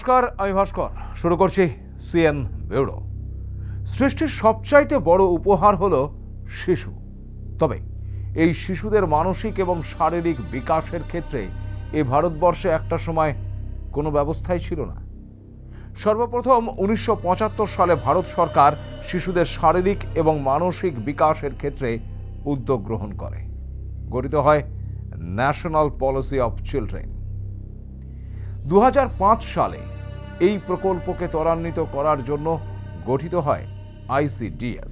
নমস্কার, আমি ভাস্কর। শুরু করছি সিএন ব্যুরো। সৃষ্টির সবচাইতে বড় উপহার হলো শিশু। তবে এই শিশুদের মানসিক এবং শারীরিক বিকাশের ক্ষেত্রে এ ভারতবর্ষে একটা সময় কোনো ব্যবস্থাই ছিল না। সর্বপ্রথম 1975 সালে ভারত সরকার শিশুদের শারীরিক এবং মানসিক বিকাশের ক্ষেত্রে উদ্যোগ গ্রহণ করে। গঠিত হয় ন্যাশনাল পলিসি অফ চিলড্রেন। 2005 সালে এই প্রকল্পকে ত্বরান্বিত করার জন্য গঠিত হয় ICDS।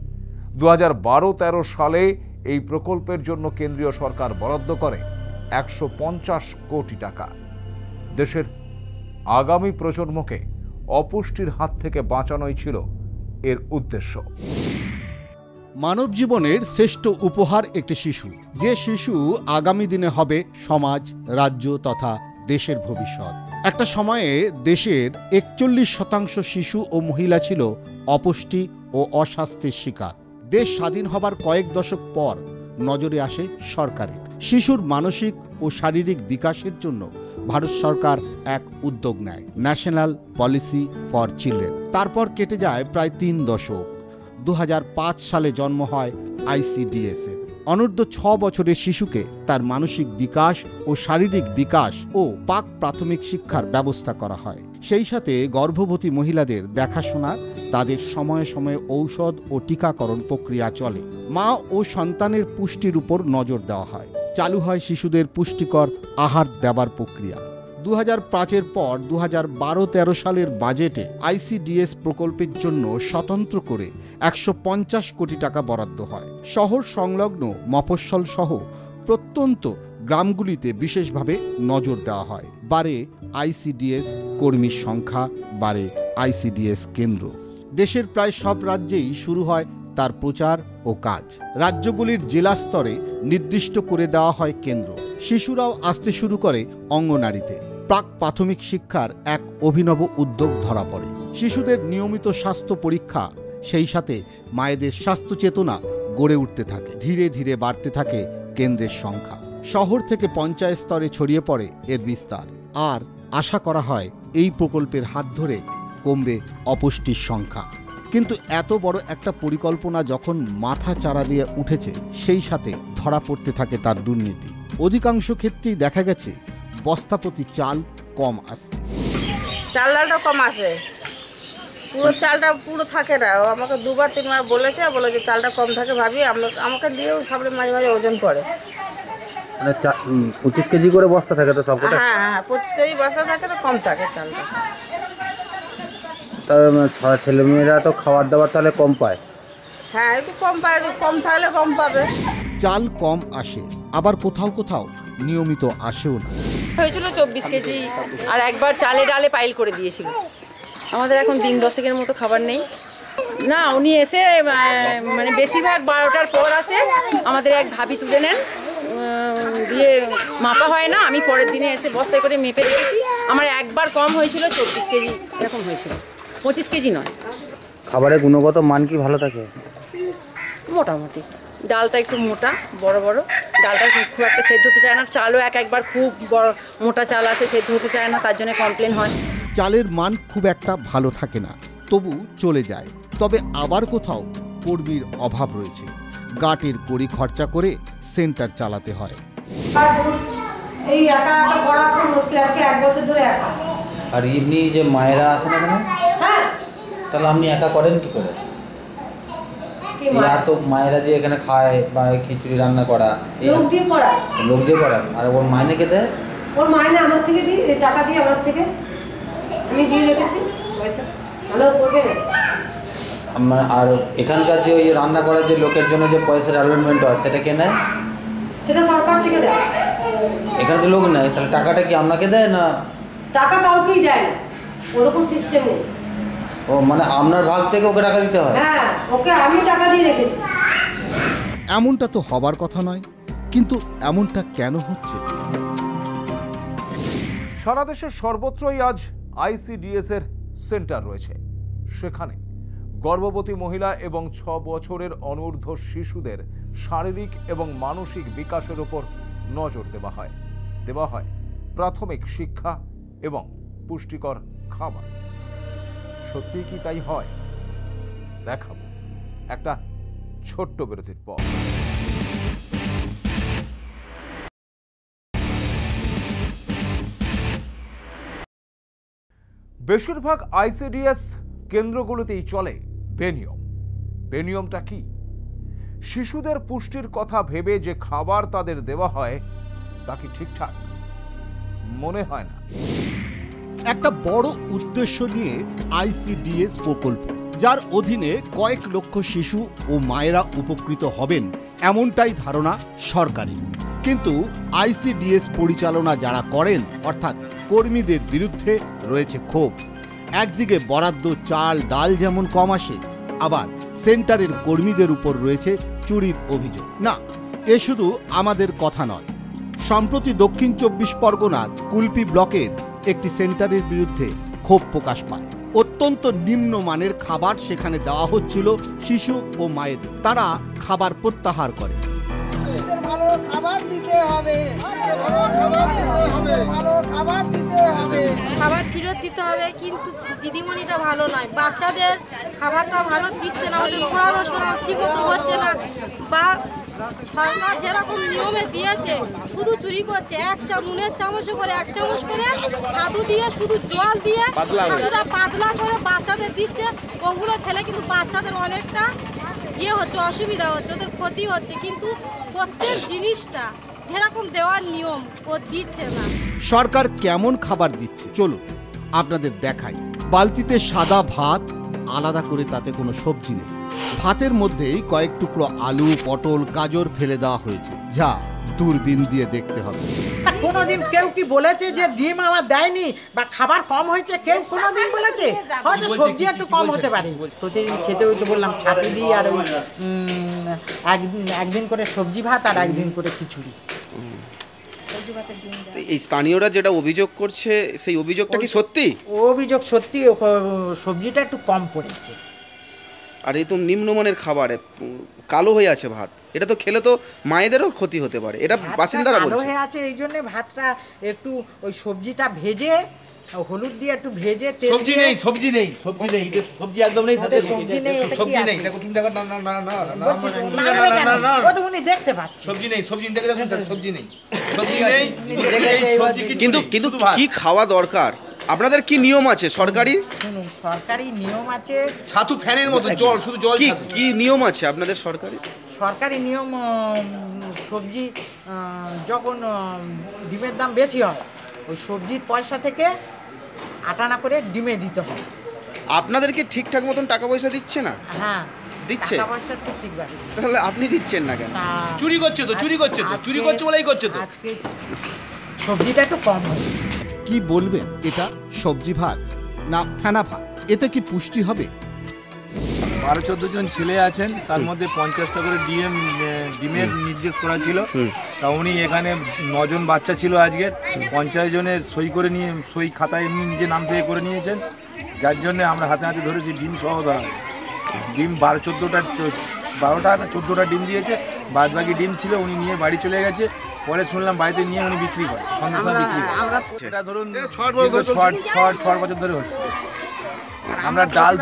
2012-13 সালে এই প্রকল্পের জন্য কেন্দ্রীয় সরকার বরাদ্দ করে 150 কোটি টাকা। দেশের আগামী প্রজন্মকে অপুষ্টির হাত থেকে বাঁচানোই ছিল এর উদ্দেশ্য। মানব জীবনের শ্রেষ্ঠ উপহার একটি শিশু, যে শিশু আগামী দিনে হবে সমাজ, রাজ্য তথা দেশের ভবিষ্যৎ। একটা সময়ে দেশের 41% শিশু ও মহিলা ছিল অপুষ্টি ও অস্বাস্থ্যের শিকার। দেশ স্বাধীন হবার কয়েক দশক পর নজরে আসে সরকারের। শিশুর মানসিক ও শারীরিক বিকাশের জন্য ভারত সরকার এক উদ্যোগ নেয়, ন্যাশনাল পলিসি ফর চিলড্রেন। তারপর কেটে যায় প্রায় 3 দশক। 2005 সালে জন্ম হয় ICDS এর। অনূর্ধ্ব 6 বছরের শিশুকে তার মানসিক বিকাশ ও শারীরিক বিকাশ ও প্রাথমিক শিক্ষার ব্যবস্থা করা হয়। সেই সাথে গর্ভবতী মহিলাদের দেখাশোনা, তাদের সময়ে সময়ে ঔষধ ও টিকাকরণ প্রক্রিয়া চলে। মা ও সন্তানের পুষ্টির উপর নজর দেওয়া হয়। চালু হয় শিশুদের পুষ্টিকর আহার দেবার প্রক্রিয়া। 2005-এর পর 2012-13 সালের বাজেটে ICDS প্রকল্পের জন্য স্বতন্ত্র করে 150 কোটি টাকা বরাদ্দ হয়। শহর সংলগ্ন মফস্বল সহ প্রত্যন্ত গ্রামগুলিতে বিশেষভাবে নজর দেওয়া হয়। বাড়ে ICDS কর্মীর সংখ্যা, বাড়ে ICDS কেন্দ্র। দেশের প্রায় সব রাজ্যেই শুরু হয় তার প্রচার ও কাজ। রাজ্যগুলির জেলা স্তরে নির্দিষ্ট করে দেওয়া হয় কেন্দ্র। শিশুরাও আসতে শুরু করে অঙ্গনারীতে। প্রাথমিক শিক্ষার এক অভিনব উদ্যোগ ধরা পড়ে। শিশুদের নিয়মিত স্বাস্থ্য পরীক্ষা, সেই সাথে মায়েদের স্বাস্থ্য চেতনা গড়ে উঠতে থাকে। ধীরে ধীরে বাড়তে থাকে কেন্দ্রের সংখ্যা। শহর থেকে পঞ্চায়েত স্তরে ছড়িয়ে পড়ে এর বিস্তার। আর আশা করা হয় এই প্রকল্পের হাত ধরে কমবে অপুষ্টির সংখ্যা। কিন্তু এত বড় একটা পরিকল্পনা যখন মাথা চারা দিয়ে উঠেছে, সেই সাথে ধরা পড়তে থাকে তার দুর্নীতি। অধিকাংশ ক্ষেত্রেই দেখা গেছে বস্তাপতি চাল কম আসছে। চাল ডালটা কম আসে, পুরো চালটা পুরো থাকে না। আমাকে 2-3 বার বলেছে যে চালটা কম থাকে। ভাবি আমাকে দিয়েও সামনে মাঝে মাঝে ওজন পড়ে। মানে 25 কেজি করে বস্তা থাকে তো সবকটা? হ্যাঁ, 25 কেজি বস্তা থাকে, তো কম থাকে চালটা। তা ছেলেমেয়েরা তো খাবার দাবার তাহলে কম পায়? হ্যাঁ, একটু কম পায়, কম থাকলে কম পাবে। চাল কম আসে, আবার কোথাও কোথাও নিয়মিত আসেও না। হয়েছিল 24 কেজি, আর একবার চালে ডালে পাইল করে দিয়েছিল। আমাদের এখন 3 দশকের মতো খাবার নেই। না, উনি এসে মানে বেশিরভাগ 12টার পর আসে। আমাদের এক ভাবি তুলে নেন, দিয়ে মাপা হয় না। আমি পরের দিনে এসে বস্তায় করে মেপে দেখেছি। আমার একবার কম হয়েছিল 24 কেজি এরকম হয়েছিল, 25 কেজি নয়। খাবারের গুণগত মান কি ভালো থাকে? মোটামুটি ডালটা একটু মোটা, বড় বড় ডালটা খুব একটা সেদ্ধ হতে চায় না। চালও একবার খুব বড় মোটা চাল আসে, সেদ্ধ হতে চায় না, তার জন্য কমপ্লেন হয়। চালের মান খুব একটা ভালো থাকে না, তবু চলে যায়। তবে আবার কোথাও কর্মীর অভাব রয়েছে। গাটের কড়ি খরচা করে সেন্টার চালাতে হয়। এই একা একা পড়া খুব মুশকিল, আজকে 1 বছর ধরে একা। আর এমনি যে মায়েরা আসেন এখানে, হ্যাঁ, তাহলে আপনি একা করেন কি করে? আর তো মায়েরা যে এখানে খায় বা খিচুড়ি রান্না করা, লোক দিয়ে করায়। লোক দিয়ে করান। আর ওর মাইনে কে দেয়? ওর মাইনে আমার থেকে দিই, টাকা দিয়ে আমার থেকে আমি দিয়ে রেখেছি পয়সা, ভালো করবে। আর এখানকার যে ওই রান্না করার যে লোকের জন্য যে পয়সার অ্যালটমেন্ট হয়, সেটা কে নেয়? সেটা সরকার থেকে দেয়। এখানে তো লোক নেয়, তাহলে টাকাটা কি আপনাকে দেয় না? টাকা কাউকেই দেয় না, ওরকম সিস্টেম নেই। ও মানে আপনার ভাগ থেকে ওকে টাকা দিতে হয়? হ্যাঁ, ওকে আমি টাকা দিয়ে রেখেছি। এমনটা তো হবার কথা নয়, কিন্তু এমনটা কেন হচ্ছে? সারা দেশের সর্বত্রই আজ ICDS এর সেন্টার রয়েছে। সেখানে গর্ভবতী মহিলা এবং 6 বছরের অনূর্ধ্ব শিশুদের শারীরিক এবং মানসিক বিকাশের উপর নজর দেওয়া হয়। প্রাথমিক শিক্ষা এবং পুষ্টিকর খাবার। সত্যি কি তাই হয়? দেখাবো একটা ছোট্ট বিরতির পর। বেশিরভাগ আইসিডিএস কেন্দ্রগুলোতেই চলে বেনিয়ম। বেনিয়মটা কি? শিশুদের পুষ্টির কথা ভেবে যে খাবার তাদের দেওয়া হয় তা কি ঠিকঠাক? মনে হয় না। একটা বড় উদ্দেশ্য নিয়ে আইসিডিএস প্রকল্প, যার অধীনে কয়েক লক্ষ শিশু ও মায়েরা উপকৃত হবেন এমনটাই ধারণা সরকারের। কিন্তু আইসিডিএস পরিচালনা যারা করেন অর্থাৎ কর্মীদের বিরুদ্ধে রয়েছে ক্ষোভ। একদিকে বরাদ্দ চাল ডাল যেমন কম আসে, আবার সেন্টারের কর্মীদের উপর রয়েছে চুরির অভিযোগ। না, এ শুধু আমাদের কথা নয়। সম্প্রতি দক্ষিণ 24 পরগনার কুলপি ব্লকের একটি সেন্টারের বিরুদ্ধে ক্ষোভ প্রকাশ পায়। অত্যন্ত নিম্নমানের খাবার সেখানে দেওয়া হচ্ছিল শিশু ও মায়েদের। তারা খাবার প্রত্যাহার করে। ভালো খাবার দিতে হবে, ভালো খাবার দিতে হবে, খাবার ফেরত দিতে হবে। কিন্তু দিদিমণিটা ভালো নয়, বাচ্চাদের খাবারটা ভালো দিচ্ছে না, ওদের পড়াশোনা ঠিক মতো হচ্ছে না, বা সরকার যেরকম নিয়মে দিয়েছে শুধু চুরি করছে। নুনের চামচে করে 1 চামচ করে ছাতু দিয়ে, শুধু জল দিয়ে ছাতুটা পাতলা করে বাচ্চাদের দিচ্ছে। ওগুলো খেলে কিন্তু বাচ্চাদের অনেকটা হচ্ছে, অসুবিধা হচ্ছে, ওদের ক্ষতি হচ্ছে। কিন্তু প্রত্যেক জিনিসটা যেরকম দেওয়ার নিয়ম ও দিচ্ছে না। সরকার কেমন খাবার দিচ্ছে চলুন আপনাদের দেখাই। বালতিতে সাদা ভাত, আলাদা করে তাতে কোনো সবজি নেই। ভাতের মধ্যেই কয়েক টুকরো আলু, পটল, গাজর ফেলে দেওয়া হয়েছে, যা দূরবীন দিয়ে দেখতে হবে। কোনোদিন কেউ কি বলেছে যে ডিম আমার দেয়নি বা খাবার কম হয়েছে? কেউ কোনোদিন বলেছে? হয়তো সবজি একটু কম হতে পারে। প্রতিদিন খেতে হইতে বললাম ছাতু দিই, আর ওই একদিন করে সবজি ভাত আর একদিন করে খিচুড়ি। এই স্থানীয়রা যেটা অভিযোগ করছে, সেই অভিযোগটা কি সত্যি? অভিযোগ সত্যি, সবজিটা একটু কম পড়েছে। আর এই তো নিম্নমানের খাবার, কালো হয়ে আছে ভাত, এটা তো খেলে তো মায়েদেরও ক্ষতি হতে পারে, এটা বাসিন্দারা বলছে। কালো হয়ে আছে এই জন্য ভাতটা একটু ওই সবজিটা ভেজে, হলুদ দিয়ে একটু ভেজে, তেল সবজি নেই, সবজি নেই, সবজি নেই, সবজি একদম নেই, সাথে সবজি নেই, সবজি নেই। দেখো তুমি দেখো, না না না না না, ও তো উনি দেখতে পাচ্ছে সবজি নেই, সবজি দেখে দেখুন সবজি নেই, সবজি নেই। কিন্তু কিন্তু কি খাওয়া দরকার? আপনাদের কি নিয়ম আছে সরকারি? শুনুন, সরকারি নিয়ম আছে। ছাতু ফ্যানের মতো জল, শুধু জল। কি নিয়ম আছে আপনাদের সরকারি? সরকারি নিয়ম, সবজি যখন ডিমের দাম বেশি হয়, ওই সবজির পয়সা থেকে আটানা করে ডিমে দিতে হয়। আপনাদেরকে ঠিকঠাক মতন টাকা পয়সা দিচ্ছে না? হ্যাঁ দিচ্ছে, টাকা পয়সা ঠিকভাবে। তাহলে আপনি দিচ্ছেন না কেন? চুরি করছে তো, চুরি করছে তো, চুরি করছে বলেই করছে তো। আজকে সবজিটা একটু কম হয়েছে। কি বলবেন, এটা সবজি ভাত না ফেনা ভাত? এতে কি পুষ্টি হবে? 12-14 জন ছেলে আছেন, তার মধ্যে 50টা করে ডিমের নির্দেশ করা ছিল। তা উনি এখানে 9 জন বাচ্চা ছিল আজকের, 50 জনের সই খাতায় এমনি নিজের নাম থেকে করে নিয়েছেন, যার জন্য আমরা হাতে হাতে ধরেছি ডিম সহ ধরা। ডিম 12টা 14টা ডিম দিয়েছে, বাদ বাকি ডিম ছিল উনি নিয়ে বাড়ি চলে গেছে। পরে শুনলাম বাড়িতে নিয়ে উনি বিক্রি করে, সন্ধ্যা বিক্রি করে। সেটা ধরুন 6 বছর ধরে হচ্ছে। আমরা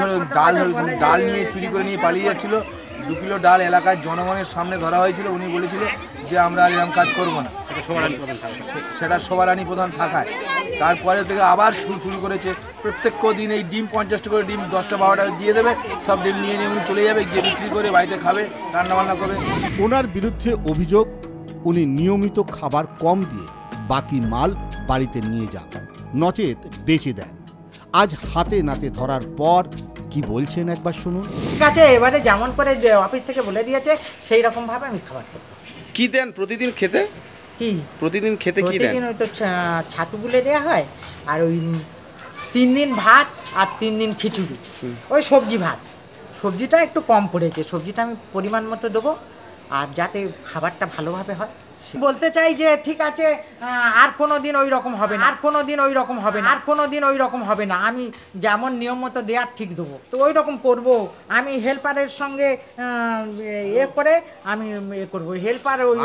ডাল নিয়ে চুরি করে নিয়ে পালিয়ে যাচ্ছিল। 2 কিলো ডাল এলাকার জনগণের সামনে ধরা হয়েছিল। উনি বলেছিল যে আমরা আর এরকম কাজ করবো না, সেটা সবারানি প্রধান থাকায়। তারপরে থেকে আবার শুরু করেছে। প্রত্যেক দিন এই ডিম 50টা করে ডিম 10টা 12টা দিয়ে দেবে, সব ডিম নিয়ে উনি চলে যাবে, গিয়ে বিক্রি করে বাড়িতে খাবে, রান্নাবান্না করবে। ওনার বিরুদ্ধে অভিযোগ, উনি নিয়মিত খাবার কম দিয়ে বাকি মাল বাড়িতে নিয়ে যান, নচেত বেচে দেন। আজ হাতে নাতে ধরার পর কি বলছেন একবার শুনুন। ঠিক আছে, এবারে যেমন করে অফিস থেকে বলে দিয়েছে সেই রকম ভাবে আমি খাবার দেব। কি দেন প্রতিদিন খেতে? কি প্রতিদিন খেতে কি দেন? প্রতিদিন ওই তো ছাতু গুলে দেওয়া হয়, আর ওই 3 দিন ভাত আর 3 দিন খিচুড়ি, ওই সবজি ভাত। সবজিটা একটু কম পড়েছে, সবজিটা আমি পরিমাণ মতো দেবো, আর যাতে খাবারটা ভালোভাবে হয় বলতে চাই যে ঠিক আছে, আর কোনো দিন ওই রকম হবে না, আর কোনো দিন ওই রকম হবে না, আর কোনো দিন ওই রকম হবে না। আমি যেমন নিয়ম মতো দেওয়ার ঠিক দেবো, তো ওই রকম করবো। আমি হেল্পারের সঙ্গে করে আমি করবো, হেল্পার ওই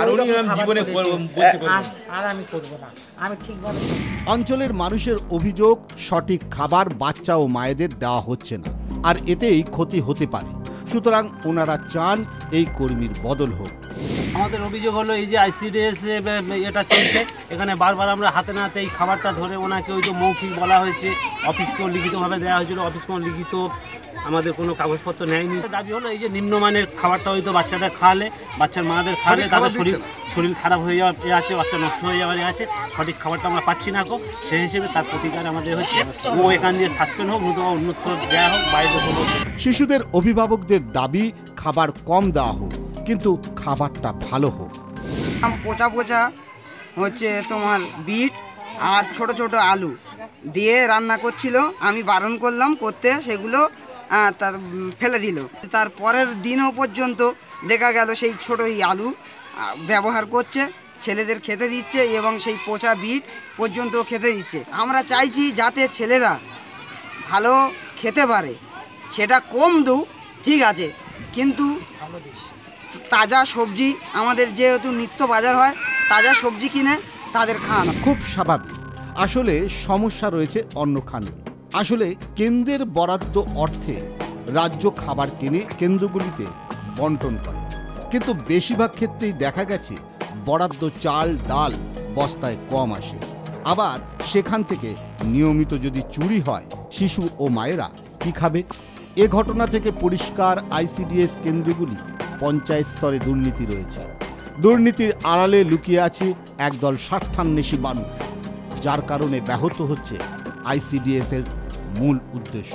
আর আমি করবো না, আমি ঠিকভাবে। অঞ্চলের মানুষের অভিযোগ, সঠিক খাবার বাচ্চা ও মায়েদের দেওয়া হচ্ছে না, আর এতেই ক্ষতি হতে পারে। সুতরাং ওনারা চান এই কর্মীর বদল হোক। আমাদের অভিযোগ হলো এই যে আইসিডিএস এটা চলছে, এখানে বারবার আমরা হাতে না হাতে এই খাবারটা ধরে ওনাকে ওই তো মৌখিক বলা হয়েছে, অফিসকেও লিখিতভাবে দেওয়া হয়েছিল, অফিসকেও লিখিত আমাদের কোনো কাগজপত্র নেয়নি। দাবি হলো এই যে নিম্নমানের খাবারটা হয়তো বাচ্চাদের খাওয়ালে, বাচ্চার মাদের খাওয়ালে তাদের শরীর খারাপ হয়ে যাওয়ার আছে, বাচ্চা নষ্ট হয়ে যাওয়ার আছে, সঠিক খাবারটা আমরা পাচ্ছি না। সেই হিসেবে তার প্রতিকার আমাদের হচ্ছে ও এখান দিয়ে সাসপেন্ড হোক, নতুন অন্যত্র দেওয়া হোক, বাইরে হোক। শিশুদের অভিভাবকদের দাবি খাবার কম দেওয়া হোক, কিন্তু খাবারটা ভালো হোক। পচা পচা হচ্ছে তোমার বিট আর ছোট ছোট আলু দিয়ে রান্না করছিল, আমি বারণ করলাম করতে, সেগুলো তার ফেলে দিল। তার পরের দিনও পর্যন্ত দেখা গেল সেই ছোটোই আলু ব্যবহার করছে, ছেলেদের খেতে দিচ্ছে এবং সেই পচা বিট পর্যন্ত খেতে দিচ্ছে। আমরা চাইছি যাতে ছেলেরা ভালো খেতে পারে, সেটা কম দু ঠিক আছে, কিন্তু তাজা সবজি আমাদের যেহেতু নিত্য বাজার হয়, তাজা সবজি কিনে তাদের খাওয়ানো খুব স্বাভাবিক। আসলে সমস্যা রয়েছে অন্যখানে। আসলে কেন্দ্রের বরাদ্দ অর্থে রাজ্য খাবার কিনে কেন্দ্রগুলিতে বন্টন করে, কিন্তু বেশিরভাগ ক্ষেত্রেই দেখা গেছে বরাদ্দ চাল ডাল বস্তায় কম আসে। আবার সেখান থেকে নিয়মিত যদি চুরি হয়, শিশু ও মায়েরা কি খাবে? এ ঘটনা থেকে পরিষ্কার আইসিডিএস কেন্দ্রগুলি পঞ্চায়েত স্তরে দুর্নীতি রয়েছে। দুর্নীতির আড়ালে লুকিয়ে আছে একদল স্বার্থান্বেষী মানুষ, যার কারণে ব্যাহত হচ্ছে আইসিডিএস এর মূল উদ্দেশ্য।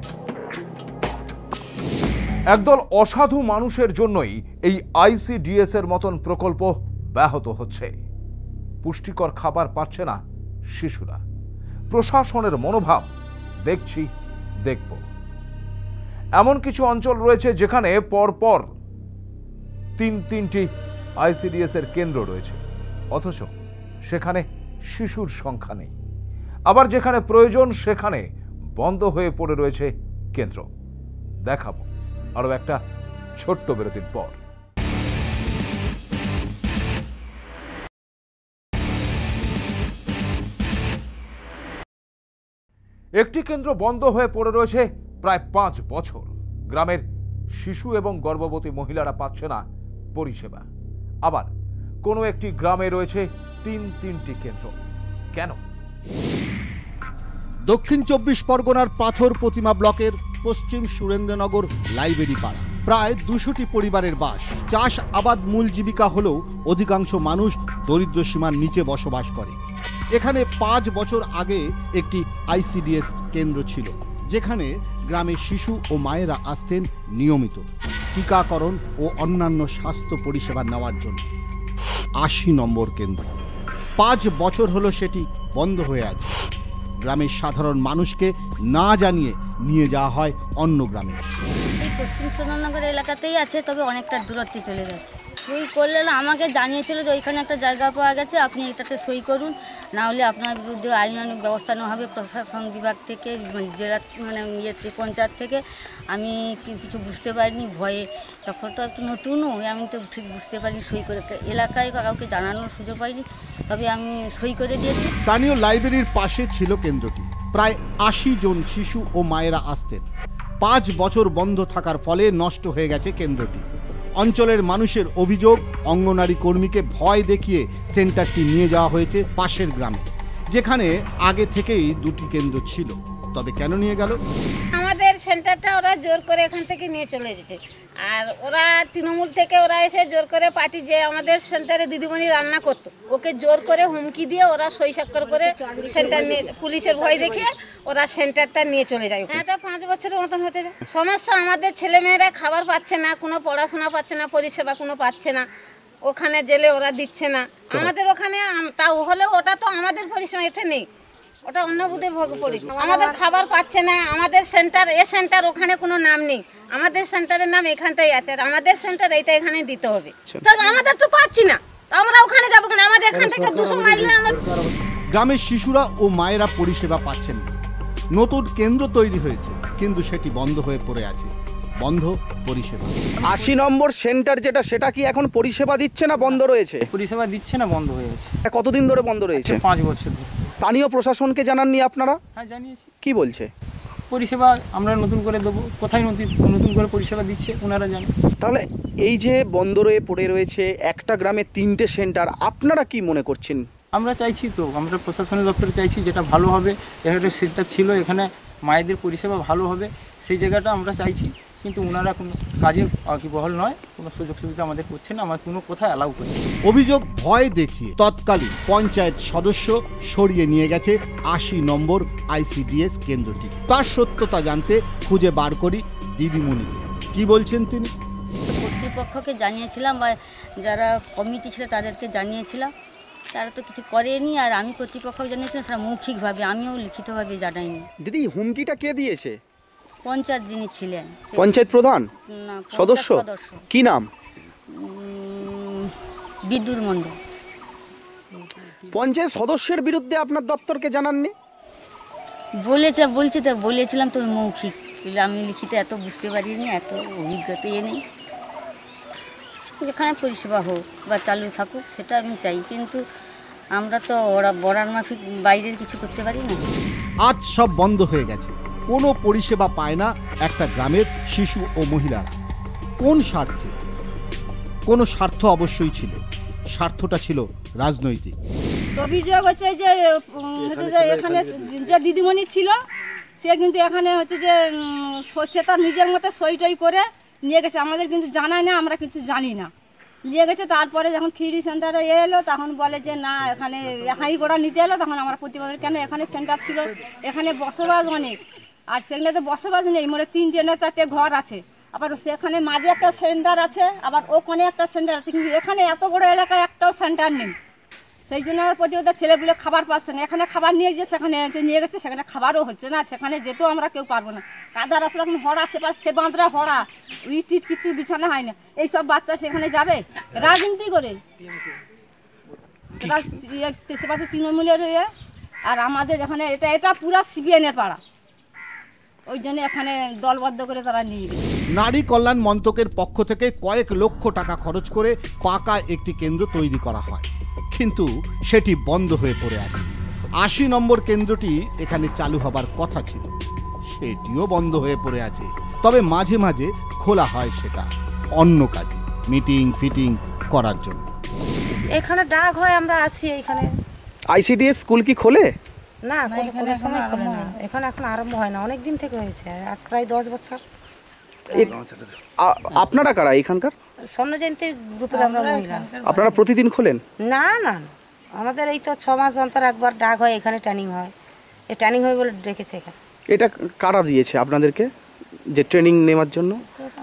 একদল অসাধু মানুষের জন্যই এই আইসিডিএস এর মতন প্রকল্প ব্যাহত হচ্ছে। পুষ্টিকর খাবার পাচ্ছে না শিশুরা। প্রশাসনের মনোভাব দেখছি দেখব। এমন কিছু অঞ্চল রয়েছে যেখানে পরপর তিনটি আইসিডিএস এর কেন্দ্র রয়েছে, অথচ সেখানে শিশুর সংখ্যা নেই। আবার যেখানে প্রয়োজন সেখানে বন্ধ হয়ে পড়ে রয়েছে কেন্দ্র। দেখাবো আরো একটা ছোট্ট বিরতির পর। একটি কেন্দ্র বন্ধ হয়ে পড়ে রয়েছে প্রায় 5 বছর। গ্রামের শিশু এবং গর্ভবতী মহিলারা পাচ্ছে না পরিষেবা। আবার কোনো একটি গ্রামে রয়েছে তিনটি কেন্দ্র। কেন? দক্ষিণ 24 পরগনার পাথর প্রতিমা ব্লকের পশ্চিম সুরেন্দ্রনগর লাইব্রেরি পাড়া প্রায় 200টি পরিবারের বাস। চাষ আবাদ মূল জীবিকা হলেও অধিকাংশ মানুষ দরিদ্র সীমার নিচে বসবাস করে। এখানে 5 বছর আগে একটি আইসিডিএস কেন্দ্র ছিল, যেখানে গ্রামের শিশু ও মায়েরা আসতেন নিয়মিত টিকাকরণ ও অন্যান্য স্বাস্থ্য পরিষেবা নেওয়ার জন্য। 80 নম্বর কেন্দ্র 5 বছর হলো সেটি বন্ধ হয়ে আছে। গ্রামের সাধারণ মানুষকে না জানিয়ে নিয়ে যাওয়া হয় অন্য গ্রামে। এই পশ্চিম সুরেন্দ্রনগর এলাকাতেই আছে, তবে অনেকটা দূরত্বে চলে গেছে। সই করলে আমাকে জানিয়েছিল যে ওইখানে একটা জায়গা পাওয়া গেছে, আপনি এটাতে সই করুন, না হলে আপনার বিরুদ্ধে আইনানুগ ব্যবস্থা নেওয়া হবে প্রশাসন বিভাগ থেকে, জেলা পঞ্চায়েত থেকে। আমি কিছু বুঝতে পারিনি ভয়ে, তখন তো একটু নতুনও, আমি তো ঠিক বুঝতে পারিনি, সই করে এলাকায় কাউকে জানানোর সুযোগ পাইনি, তবে আমি সই করে দিয়েছি। স্থানীয় লাইব্রেরির পাশে ছিল কেন্দ্রটি। প্রায় 80 জন শিশু ও মায়েরা আসতেন। 5 বছর বন্ধ থাকার ফলে নষ্ট হয়ে গেছে কেন্দ্রটি। অঞ্চলের মানুষের অভিযোগ, অঙ্গনারী কর্মীকে ভয় দেখিয়ে সেন্টারটি নিয়ে যাওয়া হয়েছে পাশের গ্রামে, যেখানে আগে থেকেই 2টি কেন্দ্র ছিল। তবে কেন নিয়ে গেল? আমাদের সেন্টারটা ওরা জোর করে এখান থেকে নিয়ে চলে যেতে, আর ওরা তৃণমূল থেকে ওরা এসে জোর করে পার্টি যে আমাদের সেন্টারে দিদিমণি রান্না করতো, ওকে জোর করে হুমকি দিয়ে ওরা সই স্বাক্ষর করে সেন্টার নিয়ে, পুলিশের ভয় দেখিয়ে ওরা সেন্টারটা নিয়ে চলে যায়। এটা 5 বছরের মতন হতে যায়। সমস্যা আমাদের ছেলেমেয়েরা খাবার পাচ্ছে না, কোনো পড়াশোনা পাচ্ছে না, পরিষেবা কোনো পাচ্ছে না। ওখানে জেলে ওরা দিচ্ছে না, আমাদের ওখানে তাও হলে ওটা তো আমাদের পরিষেবা এতে নেই, ওটা অন্য বুধে ভোগ পড়েছে। আমাদের খাবার পাচ্ছে না, আমাদের সেন্টার সেন্টার ওখানে কোনো নাম নেই, আমাদের সেন্টারের নাম এখানটাই আছে, আর আমাদের সেন্টার এইটা এখানে দিতে হবে। তো আমাদের তো পাচ্ছি না, আমরা ওখানে যাবো কেন? আমাদের এখান থেকে 200 মাইল আমরা। গ্রামের শিশুরা ও মায়েরা পরিষেবা পাচ্ছেন না। নতুন কেন্দ্র তৈরি হয়েছে, কিন্তু সেটি বন্ধ হয়ে পড়ে আছে। বন্ধ পরিষেবা। 80 নম্বর সেন্টার যেটা, সেটা কি এখন পরিষেবা দিচ্ছে না বন্ধ রয়েছে? পরিষেবা দিচ্ছে না, বন্ধ হয়ে গেছে। কতদিন ধরে বন্ধ রয়েছে? 5 বছর ধরে। স্থানীয় প্রশাসনকে জানাননি আপনারা? হ্যাঁ, জানিয়েছি। কি বলছে? পরিষেবা আমরা নতুন করে দেবো। কোথায় নতুন করে পরিষেবা দিচ্ছে ওনারা জানেন। তাহলে এই যে বন্ধ রয়ে পড়ে রয়েছে একটা গ্রামে 3টে সেন্টার, আপনারা কি মনে করছেন? আমরা চাইছি তো, আমরা প্রশাসনের দপ্তরে চাইছি যেটা ভালো হবে। এখানে সেন্টার ছিল, এখানে মায়েদের পরিষেবা ভালো হবে, সেই জায়গাটা আমরা চাইছি। কিন্তু ওনারা কোনো কাজে বহাল নয়, কোনো সুযোগ সুবিধা আমাদের করছে না, আমার কোনো কোথায় অ্যালাউ করছে। অভিযোগ ভয় দেখিয়ে তৎকালীন পঞ্চায়েত সদস্য সরিয়ে নিয়ে গেছে 80 নম্বর ICDS কেন্দ্রটি। তার সত্যতা জানতে খুঁজে বার করি দিদিমণিকে। কি বলছেন তিনি? কর্তৃপক্ষকে জানিয়েছিলাম, বা যারা কমিটি ছিল তাদেরকে জানিয়েছিলাম, তারা তো কিছু করেনি। আর আমি কর্তৃপক্ষকে জানিয়েছিলাম, সেটা মৌখিকভাবে, আমিও লিখিতভাবে জানাইনি। দিদি, হুমকিটা কে দিয়েছে? পঞ্চায়েত যিনি ছিলেন, পঞ্চায়েত প্রধান, সদস্য, কি নাম? বিদ্যুৎ মণ্ডল। পঞ্চায়েত সদস্যের বিরুদ্ধে আপনার দপ্তরকে জানাননি? বলেছিলাম তো মৌখিক, আমি লিখিত এত বুঝতে পারিনি, এত অভিজ্ঞতা নেই। যেখানে পরিষেবা হোক বা চালু থাকুক সেটা আমি চাই, কিন্তু আমরা তো ওরা বর্ডার মাফিক বাইরের কিছু করতে পারি না। আজ সব বন্ধ হয়ে গেছে, কোনো পরিষেবা পায় না একটা গ্রামের শিশু ও মহিলারা। কোন স্বার্থে? কোনো স্বার্থ অবশ্যই ছিল, স্বার্থটা ছিল রাজনৈতিক। অভিযোগ হচ্ছে যে এখানে যে দিদিমণি ছিল, সে কিন্তু এখানে হচ্ছে যে সে তার নিজের মতো সই টই করে নিয়ে গেছে, আমাদের কিন্তু জানায় না, আমরা কিছু জানি না। নিয়ে গেছে, তারপরে যখন খিরি সেন্টারে এলো তখন বলে যে না, এখানে হাই গোড়া নিতে এলো। তখন আমরা প্রতিবাদ, কেন এখানে সেন্টার ছিল, এখানে বসবাস অনেক, আর সেগুলোতে বসবাস নেই, মানে 3টে না 4টে ঘর আছে। আবার সেখানে মাঝে একটা সেন্টার আছে, আবার ওখানে একটা সেন্টার আছে, কিন্তু এখানে এত বড় এলাকায় একটাও সেন্টার নেই। সেই জন্য আমার প্রতিবাদের ছেলেগুলো খাবার পাচ্ছে না। এখানে খাবার নিয়ে যে সেখানে নিয়ে গেছে, সেখানে খাবারও হচ্ছে না, সেখানে যেতেও আমরা কেউ পারবো না। কাদা রাস্তা, এখন হড়া, সে বাঁধরা হড়া, ইট কিছু বিছানা হয় না। এইসব বাচ্চা সেখানে যাবে রাজনীতি করে, সে পাশে তৃণমূলের ইয়ে, আর আমাদের এখানে এটা পুরা CPN-এর পাড়া, ওই জন্য এখানে দলবদ্ধ করে তারা নিয়ে গেছে। নারী কল্যাণ মন্ত্রকের পক্ষ থেকে কয়েক লক্ষ টাকা খরচ করে পাকা একটি কেন্দ্র তৈরি করা হয়, কিন্তু সেটি বন্ধ হয়ে পড়ে আছে। 80 নম্বর কেন্দ্রটি এখানে চালু হবার কথা ছিল, সেটিও বন্ধ হয়ে পড়ে আছে। তবে মাঝে মাঝে খোলা হয় সেটা অন্য কাজে, মিটিং ফিটিং করার জন্য। এখানে ডাক হয়, আমরা আসি এখানে। ICDS স্কুল কি খোলে? না, কোনো সময় খোলে না, এখানে এখন আরম্ভ হয় না, অনেক দিন থেকে হয়েছে, আজ প্রায় 10 বছর। আপনারা কারা এখানকার? স্বর্ণ জয়ন্তী গ্রুপের আমরা মহিলা। আপনারা প্রতিদিন খোলেন? না না, আমাদের এই তো 6 মাস অন্তর একবার ডাক হয়, এখানে ট্রেনিং হয়। এই ট্রেনিং হয় বলে ডেকেছে এখানে। এটা কারা দিয়েছে আপনাদেরকে যে ট্রেনিং নেওয়ার জন্য?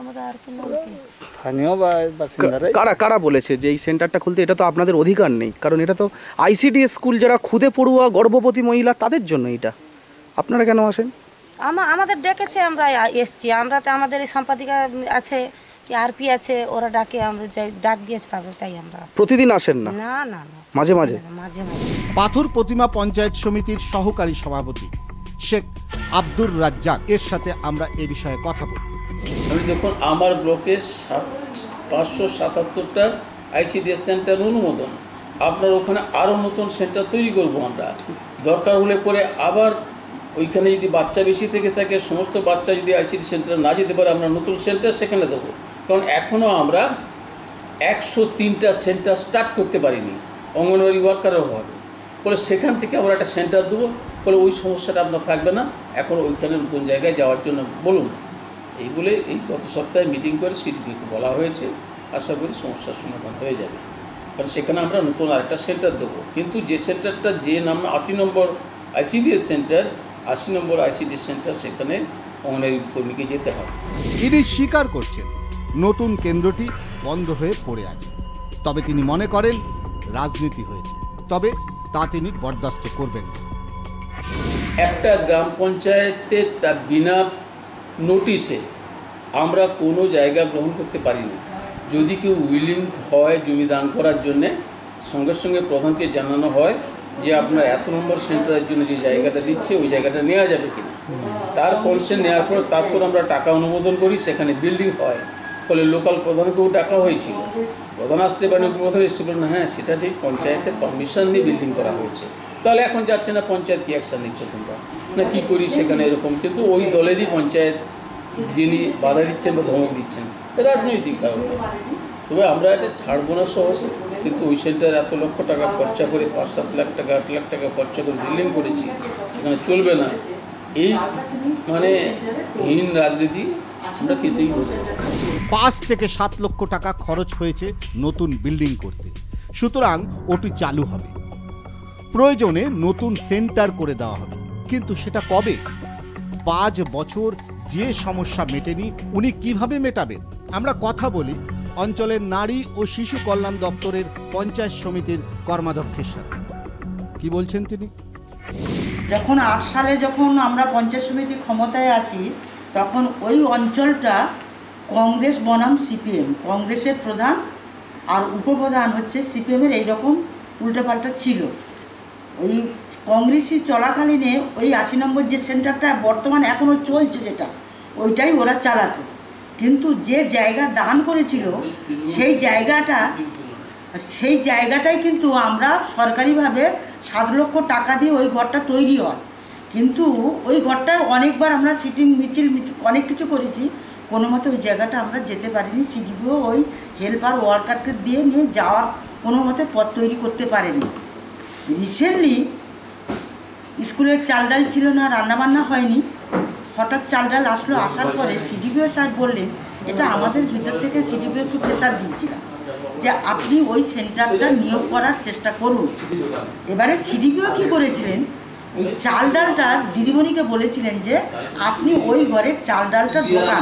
কারা কারা বলেছে যে এই সেন্টারটা খুলতে? এটা তো আপনাদের অধিকার নেই, কারণ এটা তো ICDS স্কুল, যারা খুদে পড়ুয়া গর্ভবতী মহিলা তাদের জন্য এটা। আপনারা কেন আসেন? আমাদের ডেকেছে, আমরা এসছি। আমরা তো আমাদের এই সম্পাদিকা আছে, RP আছে, ওরা ডাকে, আমরা যাই, ডাক দিয়েছে, তারপরে তাই আমরা আসি। প্রতিদিন আসেন না? না না, মাঝে মাঝে। পাথর প্রতিমা পঞ্চায়েত সমিতির সহকারী সভাপতি শেখ আব্দুর রাজ্জাক এর সাথে আমরা এ বিষয়ে কথা বলি। আমি দেখুন, আমার ব্লকে 577টা ICDS সেন্টার অনুমোদন, আপনার ওখানে আরও নতুন সেন্টার তৈরি করব আমরা। দরকার হলে পরে আবার ওইখানে যদি বাচ্চা বেশি থেকে থাকে, সমস্ত বাচ্চা যদি ICDS সেন্টারে না যেতে পারে, আমরা নতুন সেন্টার সেখানে দেবো। কারণ এখনও আমরা 103টা সেন্টার স্টার্ট করতে পারিনি অঙ্গনওয়াড়ি ওয়ার্কারের অভাবে। ফলে সেখান থেকে আমরা একটা সেন্টার দেবো, ফলে ওই সমস্যাটা আপনার থাকবে না। এখন ওইখানে নতুন জায়গায় যাওয়ার জন্য বলুন, এই বলে এই গত সপ্তাহে মিটিং করে সিডিপিকে বলা হয়েছে। আশা করি সমস্যার সমাধান হয়ে যাবে, কারণ সেখানে আমরা নতুন আরেকটা সেন্টার দেবো। কিন্তু যে সেন্টারটা, যে নাম 80 নম্বর ICDS সেন্টার, 80 নম্বর ICDS সেন্টার, সেখানে অঙ্গনওয়াড়ি কর্মীকে যেতে হবে। তিনি স্বীকার করছেন নতুন কেন্দ্রটি বন্ধ হয়ে পড়ে আছে, তবে তিনি মনে করেন রাজনীতি হয়েছে, তবে তা তিনি বরদাস্ত করবেন না। একটা গ্রাম পঞ্চায়েতের তার বিনা নোটিশে আমরা কোনো জায়গা গ্রহণ করতে পারি না। যদি কেউ উইলিং হয় জমি দান করার জন্যে, সঙ্গে সঙ্গে প্রধানকে জানানো হয় যে আপনার এত নম্বর সেন্টারের জন্য যে জায়গাটা দিচ্ছে ওই জায়গাটা নেওয়া যাবে কিনা। তার কনসেন্ট নেওয়ার পর তারপর আমরা টাকা অনুমোদন করি, সেখানে বিল্ডিং হয়। ফলে লোকাল প্রধানকেও ডাকা হয়েছিল, প্রধান আসতে পারেন, প্রধান এসতে পারেন না, হ্যাঁ সেটা ঠিক, পঞ্চায়েতের পারমিশন নিয়ে বিল্ডিং করা হয়েছে। তাহলে এখন যাচ্ছে না, পঞ্চায়েত কি অ্যাকশন নিচ্ছে তোমরা না কী করি সেখানে এরকম। কিন্তু ওই দলেরই পঞ্চায়েত যিনি বাধা দিচ্ছেন বা ধমক দিচ্ছেন রাজনৈতিক কারণে। তবে আমরা এটা ছাড়বো না সহজে, কিন্তু ওই সেন্টার এত লক্ষ টাকা খরচা করে 5-7 লাখ টাকা 8 লাখ টাকা খরচা করে বিল্ডিং করেছি, সেখানে চলবে না। এই মানে হীন রাজনীতি আমরা কেতেই বলতে। 5 থেকে 7 লক্ষ টাকা খরচ হয়েছে নতুন বিল্ডিং করতে, সুতরাং ওটি চালু হবে, প্রয়োজনে নতুন সেন্টার করে দেওয়া হবে। কিন্তু সেটা কবে? 5 বছর যে সমস্যা মেটেনি উনি কিভাবে মেটাবেন? আমরা কথা বলি অঞ্চলের নারী ও শিশু কল্যাণ দপ্তরের পঞ্চায়েত সমিতির কর্মাধ্যক্ষের সাথে। কি বলছেন তিনি? যখন 8 সালে যখন আমরা পঞ্চায়েত সমিতি ক্ষমতায় আসি, তখন ওই অঞ্চলটা কংগ্রেস বনাম সিপিএম, কংগ্রেসের প্রধান আর উপপ্রধান হচ্ছে সিপিএমের, এইরকম উল্টোপাল্টা ছিল। ওই কংগ্রেসই চলাকালীনে ওই 80 নম্বর যে সেন্টারটা বর্তমানে এখনও চলছে, যেটা ওইটাই ওরা চালাতো। কিন্তু যে জায়গা দান করেছিল সেই জায়গাটাই কিন্তু আমরা সরকারিভাবে 7 লক্ষ টাকা দিয়ে ওই ঘরটা তৈরি হয়। কিন্তু ওই ঘরটায় অনেকবার আমরা সিটিং মিছিল অনেক কিছু করেছি, কোনো মতে ওই জায়গাটা আমরা যেতে পারিনি। সিডিপিও ওই হেল্পার ওয়ার্কারকে দিয়ে নিয়ে যাওয়ার কোনো মতে পথ তৈরি করতে পারেনি। রিসেন্টলি স্কুলের চাল ডাল ছিল না, রান্নাবান্না হয়নি, হঠাৎ চাল ডাল আসলো। আসার পরে সিডিপিও সাহেব বললেন, এটা আমাদের ভিতর থেকে সিডিপিও একটু প্রেশার দিয়েছিলাম যে আপনি ওই সেন্টারটা নিয়োগ করার চেষ্টা করুন। এবারে সিডিপিও কী করেছিলেন, এই চাল ডালটা দিদিমণিকে বলেছিলেন যে আপনি ওই ঘরে চাল ডালটা ঢোকান।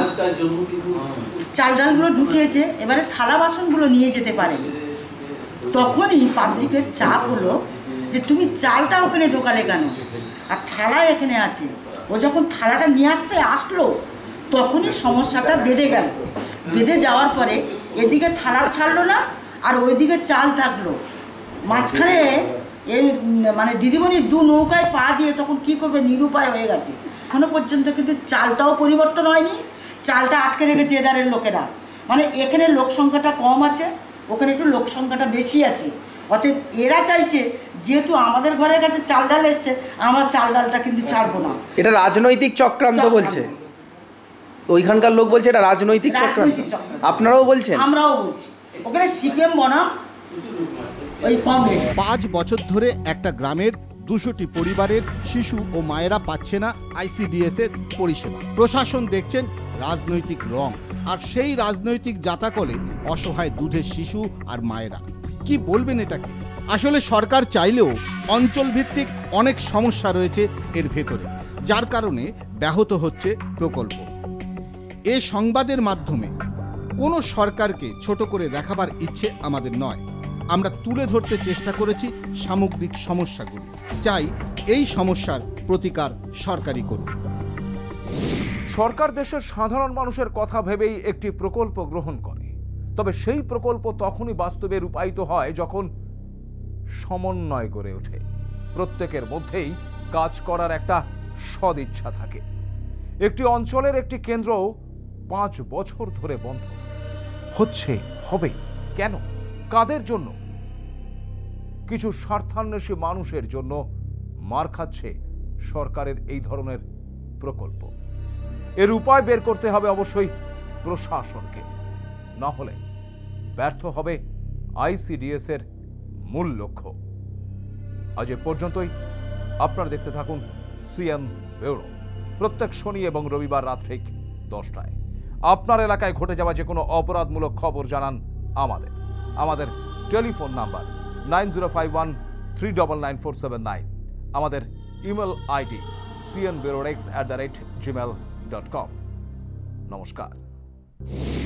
চাল ডালগুলো ঢুকিয়েছে, এবারে থালা বাসনগুলো নিয়ে যেতে পারেন। তখনই পাবলিকের চাপ হলো যে তুমি চালটা ওখানে ঢোকালে কেন, আর থালা এখানে আছে। ও যখন থালাটা নিয়ে আসলো তখনই সমস্যাটা বেঁধে গেল। বেঁধে যাওয়ার পরে এদিকে থালা ছাড়লো না আর ওইদিকে চাল থাকলো মাঝখানে। এই মানে দিদিমণি 2 নৌকায় পা দিয়ে তখন কী করবে, নিরুপায় হয়ে গেছে। এখনো পর্যন্ত কিন্তু চালটাও পরিবর্তন হয়নি, চালটা আটকে রেখেছে এদারের লোকেরা। মানে এখানে লোক সংখ্যাটা কম আছে, ওখানে একটু লোক সংখ্যাটা বেশি আছে। অতএব এরা চাইছে যেহেতু আমাদের ঘরের কাছে চাল ডাল এসছে, আমরা চাল ডালটা কিন্তু ছাড়বো না। এটা রাজনৈতিক চক্রান্ত বলছে, ওইখানকার লোক বলছে এটা রাজনৈতিক চক্রান্ত। আপনারাও বলছেন? আমরাও বলছি। ওখানে সিপিএম বনাম ওই কংগ্রেস। 5 বছর ধরে একটা গ্রামের 200টি পরিবারের শিশু ও মায়েরা পাচ্ছে না আইসিডিএস এর পরিষেবা। প্রশাসন দেখছেন রাজনৈতিক রং, আর সেই রাজনৈতিক জাতাকলে অসহায় দুধের শিশু আর মায়েরা। কি বলবেন এটাকে? আসলে সরকার চাইলেও অঞ্চল ভিত্তিক অনেক সমস্যা রয়েছে এর ভেতরে, যার কারণে ব্যাহত হচ্ছে প্রকল্প। এ সংবাদের মাধ্যমে কোনো সরকারকে ছোট করে দেখাবার ইচ্ছে আমাদের নয়। আমরা তুলে ধরতে চেষ্টা করেছি সামগ্রিক সমস্যাগুলি, চাই এই সমস্যার প্রতিকার সরকারই করুক। সরকার দেশের সাধারণ মানুষের কথা ভেবেই একটি প্রকল্প গ্রহণ করে, তবে সেই প্রকল্প তখনই বাস্তবে রূপায়িত হয় যখন সমন্বয় গড়ে ওঠে, প্রত্যেকের মধ্যেই কাজ করার একটা সদিচ্ছা থাকে। একটি অঞ্চলের একটি কেন্দ্র 5 বছর ধরে বন্ধ হবে কেন? কাদের জন্য? কিছু স্বার্থান্বেষী মানুষের জন্য মার খাচ্ছে সরকারের এই ধরনের প্রকল্প। এর উপায় বের করতে হবে অবশ্যই প্রশাসনকে, না হলে ব্যর্থ হবে আইসিডিএস এর মূল লক্ষ্য। আজ এ পর্যন্তই। আপনারা দেখতে থাকুন সিএন ব্যুরো, প্রত্যেক শনি এবং রবিবার রাত ঠিক 10টায়। আপনার এলাকায় ঘটে যাওয়া যে কোনো অপরাধমূলক খবর জানান আমাদের টেলিফোন নাম্বার 9051399479। আমাদের ইমেল আইডি cnbureaurex@gmail.com। নমস্কার।